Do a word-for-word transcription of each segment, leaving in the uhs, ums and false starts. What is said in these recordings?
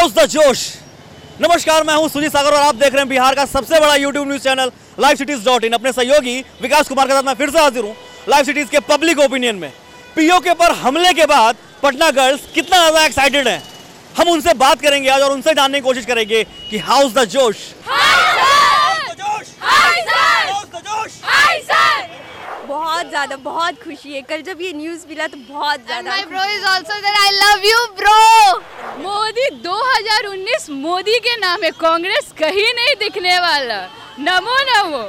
House the जोश। नमस्कार, मैं हूं सुजीत सागर और आप देख रहे हैं बिहार का सबसे बड़ा YouTube news channel Live Cities dot in. अपने सहयोगी विकास कुमार के साथ मैं फिर से हाजिर हूं लाइव सिटीज के पब्लिक ओपिनियन में। पीओके पर हमले के बाद पटना गर्ल्स कितना ज्यादा एक्साइटेड हैं, हम उनसे बात करेंगे आज और उनसे जानने की कोशिश करेंगे कि हाउस द जोश। बहुत ज्यादा बहुत खुशी है। कल जब ये न्यूज़ मिला तो बहुत ज्यादा। My bro is also that I love you bro। Modi दो हज़ार उन्नीस मोदी के नाम है, कांग्रेस कहीं नहीं दिखने वाला। नमो नमो।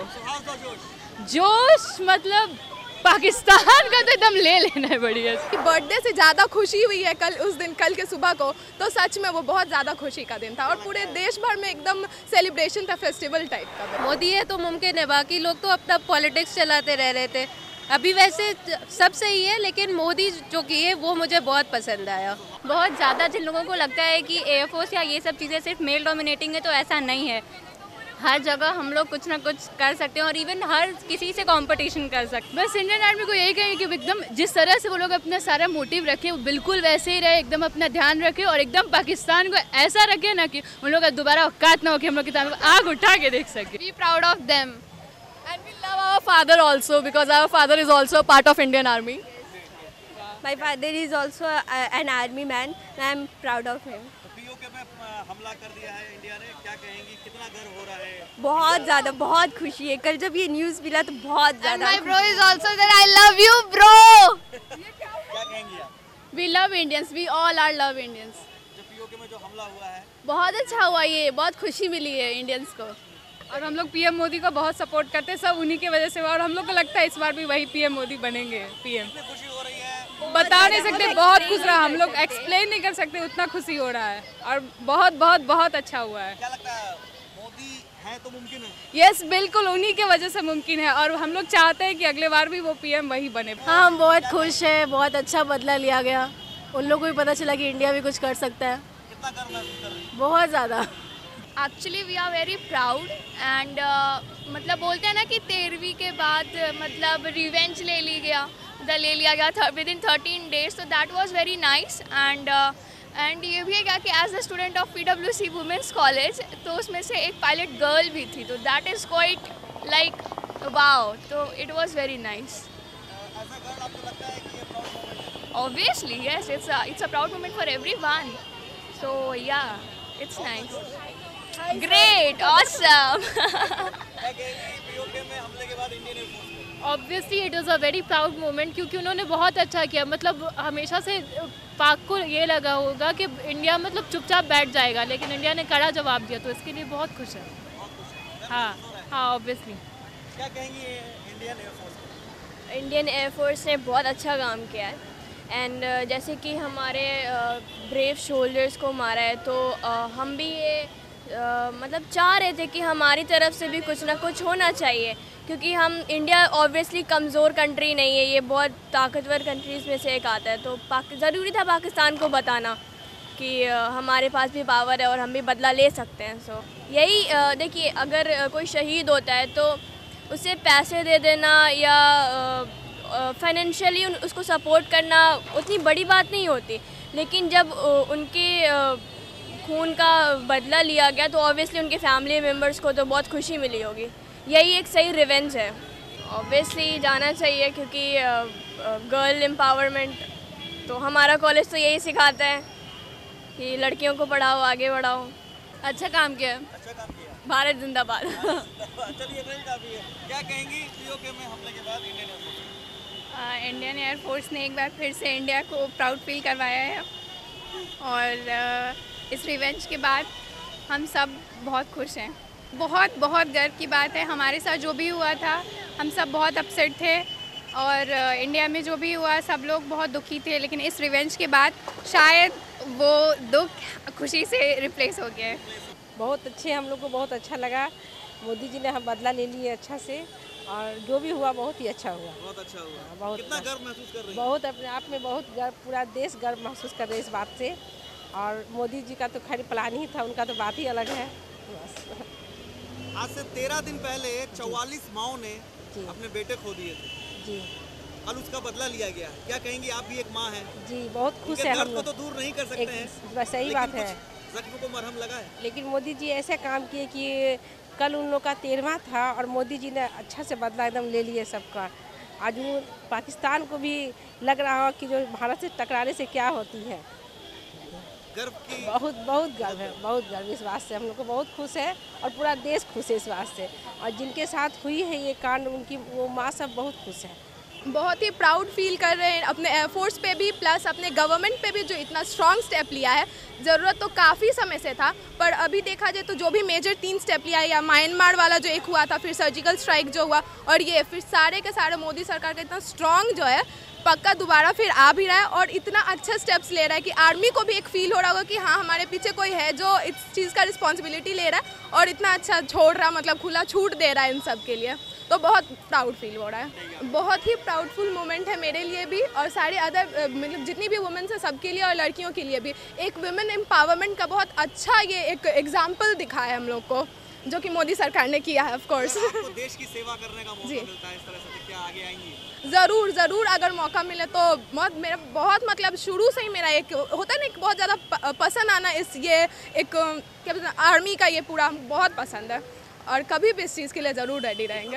जोश मतलब पाकिस्तान का तो एकदम ले लेना है बढ़िया। बर्थडे से ज़्यादा खुशी हुई है कल उस दिन, कल के सुबह को, तो सच में वो बहुत ज़्यादा खुशी का दिन था और पूरे देश भर में एकदम सेलिब्रेशन था, फेस्टिवल टाइप का। मोदी है तो मुमकिन है, बाकी लोग तो अपना पॉलिटिक्स चलाते रह रहे थे। अभी वैसे सब सही है, लेकिन मोदी जो किए वो मुझे बहुत पसंद आया। बहुत ज़्यादा जिन लोगों को लगता है कि एयरफोर्स या ये सब चीज़ें सिर्फ मेल डोमिनेटिंग है, तो ऐसा नहीं है। हर जगह हम लोग कुछ ना कुछ कर सकते हैं और इवन हर किसी से कंपटीशन कर सकते हैं। बस इंडियन आर्मी को यही कहेंगे कि एकदम जिस तरह से वो लोग अपना सारा मोटिव रखे वो बिल्कुल वैसे ही रहे, एकदम अपना ध्यान रखे और एकदम पाकिस्तान को ऐसा रखे ना कि उन लोग का दोबारा औकात ना हो कि हम लोग की तरफ आग उठा के देख सके। Be proud of them and we love our father also because our father is also part of Indian army. My father is also an army man, I am proud of him. PoK में हमला कर दिया है India ने, क्या कहेंगी, कितना गर्व हो रहा है? बहुत ज़्यादा बहुत खुशी है। कल जब ये न्यूज़ मिला तो बहुत ज़्यादा। My bro is also that I love you bro। क्या कहेंगी आप? We love Indians, we all are love Indians। जो पीओके में जो हमला हुआ है, बहुत अच्छा हुआ, ये बहुत खुशी मिली है इंडियंस को और हम लोग पीएम मोदी को बहुत सपोर्ट करते हैं, सब उन्हीं की वजह से हुआ और हम लोग को लगता है इस बार भी वही पीएम मोदी बनेंगे पीएम। कितनी खुशी हो रही है? बता नहीं सकते, बहुत खुश रहा, हम लोग एक्सप्लेन नहीं कर सकते, उतना खुशी हो रहा है और बहुत बहुत बहुत अच्छा हुआ है। क्या लगता है मोदी है तो मुमकिन है? यस yes, बिल्कुल उन्हीं की वजह से मुमकिन है और हम लोग चाहते हैं कि अगले बार भी वो पीएम वही बने। हाँ, हम बहुत खुश हैं, बहुत अच्छा बदला लिया गया। उन लोगों को भी पता चला कि इंडिया भी कुछ कर सकता है। कितना गर्व महसूस कर रही है? बहुत ज़्यादा। Actually we are very proud and मतलब बोलते हैं ना कि तेरहवीं के बाद uh, मतलब रिवेंज ले ली गया द ले लिया गया विद इन थर्टीन डेज, तो that was very nice. And and ये भी है क्या कि as a student of P W C women's college, तो उसमें से एक पायलट गर्ल भी थी, तो that is quite like wow, तो इट वाज वेरी नाइस। ऐसा गर्व आपको लगता है कि ये प्राउड मोमेंट है? Obviously, yes, it's a it's a proud moment for everyone. So yeah, it's nice. Great, awesome. क्या कहेंगी पीओके में हमले के बाद इंडियन एयरफोर्स को? Obviously it is a very proud moment, क्योंकि उन्होंने बहुत अच्छा किया। मतलब हमेशा से पाक को ये लगा होगा कि इंडिया मतलब चुपचाप बैठ जाएगा, लेकिन इंडिया ने कड़ा जवाब दिया, तो इसके लिए बहुत खुश है। हाँ हाँ, ऑब्वियसली। क्या कहेंगी इंडियन एयरफोर्स को? इंडियन एयरफोर्स ने बहुत अच्छा काम किया है एंड uh, जैसे कि हमारे ब्रेव uh, शोल्डर्स को मारा है, तो uh, हम भी ये uh, मतलब चाह रहे थे कि हमारी तरफ से भी कुछ ना कुछ होना चाहिए, क्योंकि हम इंडिया ऑब्वियसली कमज़ोर कंट्री नहीं है, ये बहुत ताकतवर कंट्रीज़ में से एक आता है। तो पाक ज़रूरी था पाकिस्तान को बताना कि uh, हमारे पास भी पावर है और हम भी बदला ले सकते हैं। सो यही uh, देखिए, अगर uh, कोई शहीद होता है तो उसे पैसे दे देना या uh, फाइनेंशियली uh, उसको सपोर्ट करना उतनी बड़ी बात नहीं होती, लेकिन जब uh, उनके uh, खून का बदला लिया गया तो ऑब्वियसली उनके फैमिली मेम्बर्स को तो बहुत खुशी मिली होगी। यही एक सही रिवेंज है। ऑब्वियसली जाना चाहिए, क्योंकि गर्ल uh, एम्पावरमेंट, तो हमारा कॉलेज तो यही सिखाता है कि लड़कियों को पढ़ाओ, आगे बढ़ाओ। अच्छा काम किया। अच्छा काम किया। भारत जिंदाबाद। चलिए, अगली काफी है। क्या कहेंगी पीओके में हमले के बाद इंडियन एयरफोर्स? इंडियन एयरफोर्स ने एक बार फिर से इंडिया को प्राउड फील करवाया है और uh, इस रिवेंज के बाद हम सब बहुत खुश हैं। बहुत बहुत गर्व की बात है, हमारे साथ जो भी हुआ था हम सब बहुत अपसेट थे और uh, इंडिया में जो भी हुआ सब लोग बहुत दुखी थे, लेकिन इस रिवेंज के बाद शायद वो दुख खुशी से रिप्लेस हो गया है। बहुत अच्छे, हम लोग को बहुत अच्छा लगा। मोदी जी ने हम बदला ले लिए अच्छा से और जो भी हुआ बहुत ही अच्छा हुआ। बहुत अच्छा हुआ। बहुत कितना गर्व महसूस कर रही है? बहुत, अपने आप में बहुत गर्व, पूरा देश गर्व महसूस कर रहे इस बात से। और मोदी जी का तो खैर प्लान ही था, उनका तो बात ही अलग है। बस आज से तेरह दिन पहले चौवालीस माओं ने अपने बेटे खो दिए थे जी, कल उसका बदला लिया गया। क्या कहेंगी, आप भी एक माँ हैं? जी बहुत खुश है हम गर्व को लोग। तो दूर नहीं कर सकते हैं, बस सही बात है, जख्म को मरहम लगा है। लेकिन मोदी जी ऐसे काम किए कि कल उन लोग का तेरहवां था और मोदी जी ने अच्छा से बदला एकदम ले लिए सबका। आज वो पाकिस्तान को भी लग रहा हो कि जो भारत से टकराने से क्या होती है। गर्व की बहुत बहुत गर्व है, बहुत गर्व इस बात से। हम लोग को बहुत खुश है और पूरा देश खुश है इस बात से। और जिनके साथ हुई है ये कांड उनकी वो माँ सब बहुत खुश है। बहुत ही प्राउड फील कर रहे हैं अपने एयरफोर्स पे भी, प्लस अपने गवर्नमेंट पे भी जो इतना स्ट्रॉन्ग स्टेप लिया है। ज़रूरत तो काफ़ी समय से था, पर अभी देखा जाए तो जो भी मेजर तीन स्टेप लिया है, या म्यांमार वाला जो एक हुआ था, फिर सर्जिकल स्ट्राइक जो हुआ, और ये फिर सारे के सारे मोदी सरकार का इतना स्ट्रॉन्ग जो है पक्का दोबारा फिर आ भी रहा है और इतना अच्छा स्टेप्स ले रहा है कि आर्मी को भी एक फील हो रहा होगा कि हाँ हमारे पीछे कोई है जो इस चीज़ का रिस्पॉन्सिबिलिटी ले रहा है और इतना अच्छा छोड़ रहा, मतलब खुला छूट दे रहा है इन सब के लिए। तो बहुत प्राउड फील हो रहा है। बहुत ही प्राउडफुल मोमेंट है मेरे लिए भी और सारे अदर मतलब जितनी भी वुमेन्स हैं सबके लिए और लड़कियों के लिए भी। एक वुमेन एम्पावरमेंट का बहुत अच्छा ये एक एग्जाम्पल दिखा है हम लोग को, जो कि मोदी सरकार ने किया है। ऑफ कोर्स आपको देश की सेवा करने का मौका मिलता है इस तरह से, क्या आगे आएंगी? ज़रूर ज़रूर, अगर मौका मिले तो बहुत मेरा बहुत मतलब शुरू से ही मेरा एक होता है ना, एक बहुत ज़्यादा पसंद आना इस ये एक क्या बोलते हैं आर्मी का, ये पूरा बहुत पसंद है और कभी भी इस चीज़ के लिए ज़रूर रेडी रहेंगे।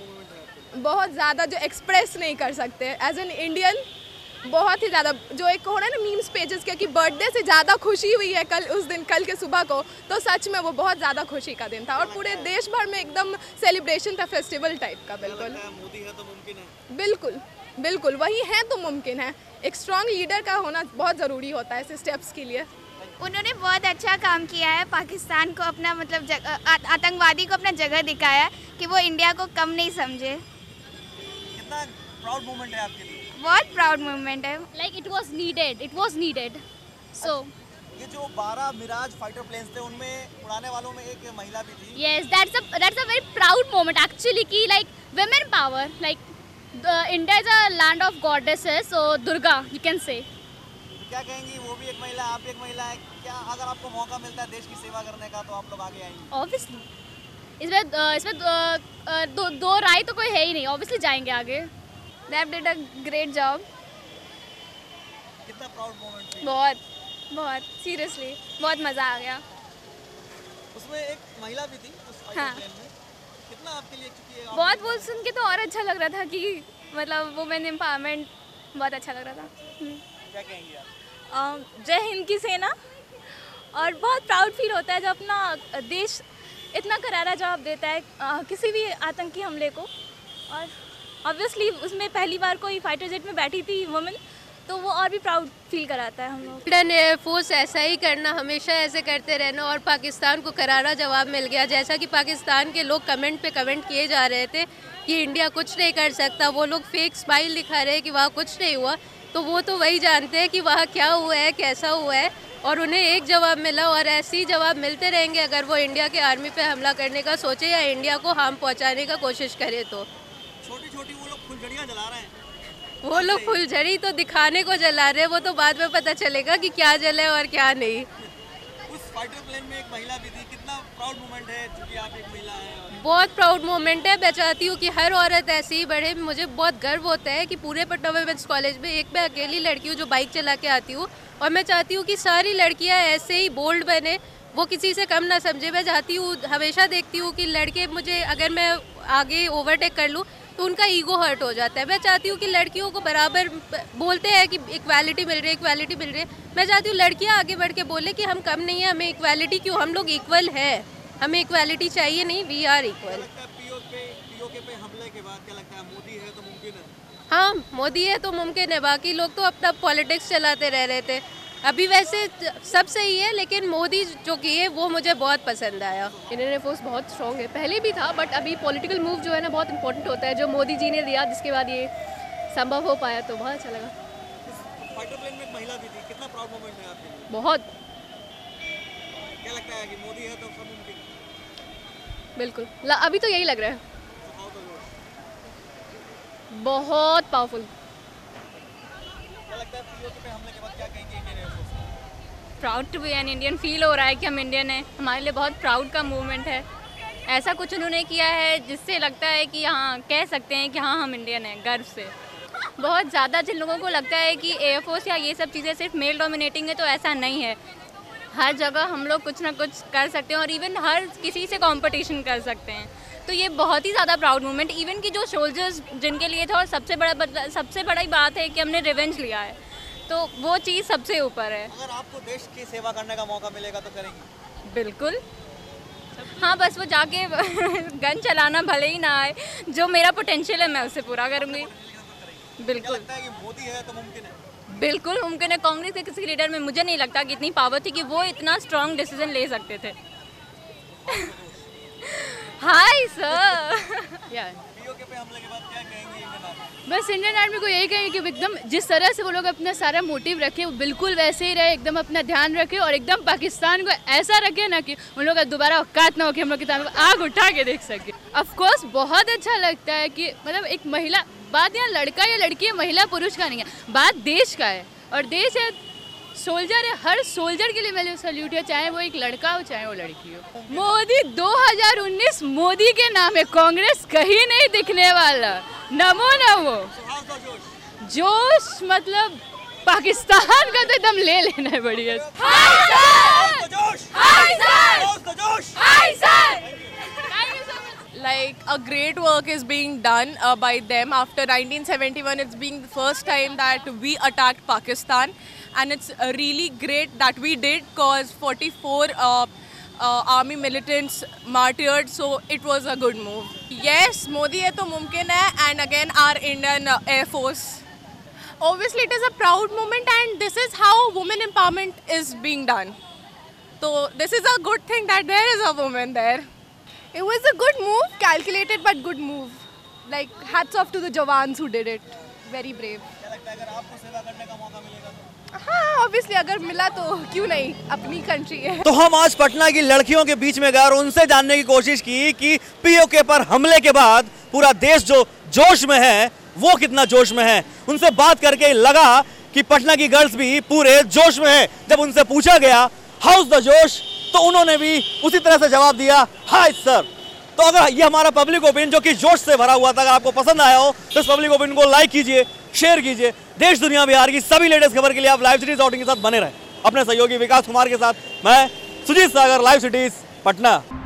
बहुत ज़्यादा जो एक्सप्रेस नहीं कर सकते एज एन इंडियन, बहुत ही ज़्यादा जो एक हो रहा है ना मीम्स पेजेस के कि बर्थडे से ज़्यादा खुशी हुई है कल उस दिन, कल के सुबह को, तो सच में वो बहुत ज़्यादा खुशी का दिन था और पूरे देश भर में एकदम सेलिब्रेशन था, फेस्टिवल टाइप का। बिल्कुल मोदी है तो मुमकिन है। बिल्कुल बिल्कुल वही है तो मुमकिन है। एक स्ट्रॉन्ग लीडर का होना बहुत ज़रूरी होता है ऐसे स्टेप्स के लिए। उन्होंने बहुत अच्छा काम किया है, पाकिस्तान को अपना मतलब आतंकवादी को अपना जगह दिखाया कि वो इंडिया को कम नहीं समझे। कितना प्राउड मोमेंट है आपके लिए? बहुत प्राउड मोमेंट है। Like it was needed, it was needed. So ये जो बारह मिराज फाइटर प्लेन्स थे उनमें उड़ाने वालों में एक महिला भी थी। yes, that's a that's a very proud moment actually कि like women power, like the, India is a land of goddesses, so Durga you can say. क्या कहेंगी, वो भी एक महिला, आप भी एक महिला है, क्या अगर आपको मौका मिलता है देश की सेवा करने का तो आप लोग आगे आएंगे? Obviously इसमें uh, इसमें uh, uh, दो दो राय तो कोई है ही नहीं, ऑब्वियसली जाएंगे आगे। They did a great job। कितना प्राउड मोमेंट थी? बहुत बहुत सीरियसली बहुत मज़ा आ गया। उसमें एक महिला भी थी उस फाइटर हाँ। प्लेन में। कितना आपके लिए, क्योंकि आप- बहुत वो सुन के तो और अच्छा लग रहा था कि मतलब वुमेन एम्पावरमेंट, बहुत अच्छा लग रहा था। क्या कहेंगी आप? जय हिंद की सेना, और बहुत प्राउड फील होता है जब अपना देश इतना करारा जवाब देता है अ, किसी भी आतंकी हमले को। और ऑब्वियसली उसमें पहली बार कोई फाइटर जेट में बैठी थी वुमेन, तो वो और भी प्राउड फील कराता है हम लोग। इंडियन एयरफोर्स ऐसा ही करना, हमेशा ऐसे करते रहना और पाकिस्तान को करारा जवाब मिल गया। जैसा कि पाकिस्तान के लोग कमेंट पे कमेंट किए जा रहे थे कि इंडिया कुछ नहीं कर सकता, वो लोग फेक स्माइल दिखा रहे हैं कि वहाँ कुछ नहीं हुआ, तो वो तो वही जानते हैं कि वहाँ क्या हुआ है, कैसा हुआ है, और उन्हें एक जवाब मिला और ऐसे ही जवाब मिलते रहेंगे अगर वो इंडिया के आर्मी पे हमला करने का सोचे या इंडिया को हार्म पहुँचाने का कोशिश करे। तो छोटी छोटी वो लोग फुलझड़ियाँ जला रहे हैं। वो लोग फुलझड़ी तो दिखाने को जला रहे हैं, वो तो बाद में पता चलेगा कि क्या जले और क्या नहीं। उस फाइटर प्लेन में एक महिला भी थी, कितना प्राउड मोमेंट है क्योंकि आप एक महिला हैं। और बहुत प्राउड मोमेंट है। मैं चाहती हूँ कि हर औरत ऐसे ही बढ़े। मुझे बहुत गर्व होता है कि पूरे पटना वुमेन्स कॉलेज में एक मैं अकेली लड़की हूँ जो बाइक चला के आती हूँ, और मैं चाहती हूँ कि सारी लड़कियाँ ऐसे ही बोल्ड बने, वो किसी से कम ना समझे। मैं चाहती हूँ, हमेशा देखती हूँ कि लड़के मुझे अगर मैं आगे ओवरटेक कर लूँ तो उनका ईगो हर्ट हो जाता है। मैं चाहती हूँ कि लड़कियों को बराबर बोलते हैं कि इक्वालिटी मिल रही है, इक्वालिटी मिल रही है, मैं चाहती हूँ लड़कियाँ आगे बढ़ के बोले कि हम कम नहीं है, हमें इक्वालिटी क्यों, हम लोग इक्वल है, हमें इक्वालिटी चाहिए नहीं, वी आर इक्वल। लगता है पीओ पे पीओके पे हमले के बाद क्या लगता है, मोदी है तो मुमकिन है? हाँ, मोदी है तो मुमकिन है। बाकी लोग तो अपना पॉलिटिक्स चलाते रह रहे थे। अभी वैसे सब सही है, लेकिन मोदी जो किए वो मुझे बहुत पसंद आया। इंडियन एयरफोर्स बहुत स्ट्रॉन्ग है, पहले भी था, बट अभी पॉलिटिकल मूव जो है ना बहुत इंपॉर्टेंट होता है, जो मोदी जी ने दिया, जिसके बाद ये संभव हो पाया, तो बहुत अच्छा लगा। फाइटर प्लेन में एक महिला भी थी, कितना प्राउड मोमेंट है आपके लिए? बहुत, क्या लगता है कि मोदी है तो सब मुमकिन है? बिल्कुल ला, अभी तो यही लग रहा है। तो हाउ द वर्ड? बहुत पावरफुल। क्या लगता है पीओके पे हमले के बाद क्या कहेंगे Indian air force? Proud to be an Indian, feel हो रहा है कि हम इंडियन हैं, हमारे लिए बहुत प्राउड का मूवमेंट है। ऐसा कुछ उन्होंने किया है जिससे लगता है कि हाँ कह सकते हैं कि हाँ हम इंडियन हैं, गर्व से। बहुत ज़्यादा जिन लोगों को लगता है कि एयरफोर्स या ये सब चीज़ें सिर्फ मेल डोमिनेटिंग है, तो ऐसा नहीं है। हर जगह हम लोग कुछ ना कुछ कर सकते हैं और इवन हर किसी से कंपटीशन कर सकते हैं। तो ये बहुत ही ज़्यादा प्राउड मोमेंट, इवन कि जो सोल्जर्स जिनके लिए था, और सबसे बड़ा सबसे बड़ी बात है कि हमने रिवेंज लिया है, तो वो चीज़ सबसे ऊपर है। अगर आपको देश की सेवा करने का मौका मिलेगा तो करेंगी? बिल्कुल हाँ, बस वो जाके गन चलाना भले ही ना आए, जो मेरा पोटेंशियल है मैं उसे पूरा करूँगी। बिल्कुल लगता है कि मोदी है तो मुमकिन है? बिल्कुल मुमकिन है। कांग्रेस के किसी लीडर में मुझे नहीं लगता कि इतनी पावर थी कि वो इतना स्ट्रॉन्ग डिसीजन ले सकते थे। Hi sir. पीओके पे हमले के बाद क्या कहेंगे इंडियन आर्मी? बस इंडियन आर्मी को यही कहेंगे कि एकदम जिस तरह से वो लोग अपना सारा मोटिव रखे वो बिल्कुल वैसे ही रहे, एकदम अपना ध्यान रखे और एकदम पाकिस्तान को ऐसा रखे ना कि उन लोग का दोबारा औकात ना हो कि हम लोग की तरफ आग उठा के देख सके। ऑफ कोर्स बहुत अच्छा लगता है कि मतलब एक महिला, बात यहाँ लड़का या लड़की है, महिला पुरुष का नहीं है, बात देश का है। और देश है, सोल्जर है, हर सोल्जर के लिए मैं सल्यूट है, चाहे वो एक लड़का हो चाहे वो लड़की हो। मोदी दो हज़ार उन्नीस मोदी के नाम है, कांग्रेस कहीं नहीं दिखने वाला। नमो नमो। जोश मतलब पाकिस्तान का तो एकदम ले लेना है बढ़िया। Like a great work is being done uh, by them. After nineteen seventy-one, it's being the first time that we attacked Pakistan, and it's uh, really great that we did, cause forty-four uh, uh, army militants martyred, so it was a good move. Yes, Modi hai to mumkin hai, and again our Indian uh, Air Force. Obviously, it is a proud moment, and this is how women empowerment is being done. So this is a good thing that there is a woman there. It was a good move, calculated but good move. Like hats off to the Jawans who did it. Very brave. क्या लगता है अगर आपको सेवा करने का मौका मिलेगा तो? हाँ, obviously अगर मिला तो क्यों नहीं, अपनी कंट्री है। तो हम आज पटना की लड़कियों के बीच में गए और उनसे जानने की कोशिश की कि पीओके पर हमले के बाद पूरा देश जो जोश में है वो कितना जोश में है। उनसे बात करके लगा कि पटना की गर्ल्स भी पूरे जोश में है। जब उनसे पूछा गया हाउस द जोश, तो उन्होंने भी उसी तरह से जवाब दिया, हाय सर। तो अगर ये हमारा पब्लिक ओपिनियन जो कि जोश से भरा हुआ था, अगर आपको पसंद आया हो तो इस पब्लिक ओपिनियन को लाइक कीजिए, शेयर कीजिए। देश दुनिया बिहार की सभी लेटेस्ट खबर के लिए आप लाइव सिटीज डॉट इन के साथ बने रहे। अपने सहयोगी विकास कुमार के साथ मैं सुजीत सागर, लाइव सिटीज पटना।